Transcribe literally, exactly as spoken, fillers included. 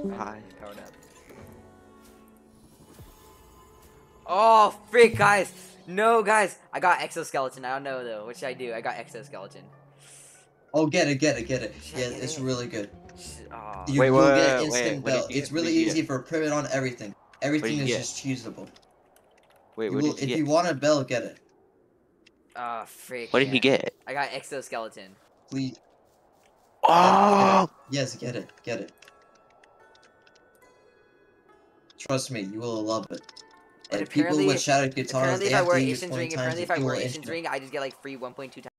Hi, powered up. Oh, freak, guys! No, guys! I got Exoskeleton. I don't know, though. What should I do? I got Exoskeleton. Oh, get it, get it, get it. Should I Yeah, get it's it? really good. Sh oh. You, Wait, you'll wait, get wait, instant wait, what did belt. you It's get? What really did you easy get? for pivot on everything. Everything you is get? just choosable. Wait, You what will, did you if get? you want a belt, get it. Oh, freak. What did he get? I got Exoskeleton. Please. Oh! Yes, get it, get it. Trust me, you will love it. And Like, people with shattered guitars, apparently they if I have wear to use Asian's twenty ring, times apparently the if I fuel wear engine. Asian's ring, I just get like free one point two times.